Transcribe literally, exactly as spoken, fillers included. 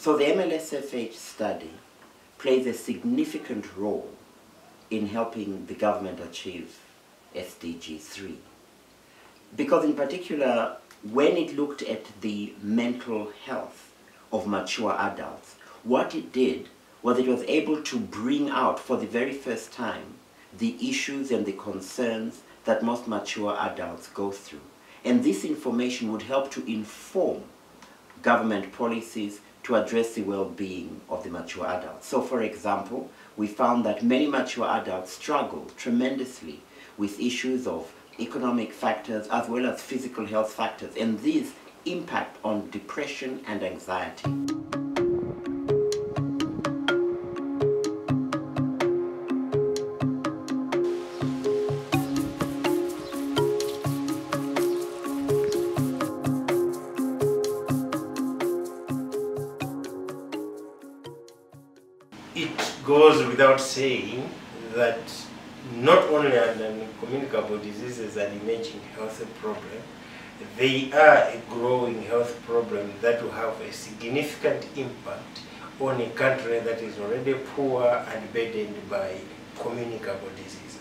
So the M L S F H study plays a significant role in helping the government achieve S D G three. Because in particular, when it looked at the mental health of mature adults, what it did was it was able to bring out for the very first time the issues and the concerns that most mature adults go through. And this information would help to inform government policies to address the well-being of the mature adults. So for example, we found that many mature adults struggle tremendously with issues of economic factors as well as physical health factors, and these impact on depression and anxiety. It goes without saying that not only are non-communicable diseases an emerging health problem, they are a growing health problem that will have a significant impact on a country that is already poor and burdened by communicable diseases.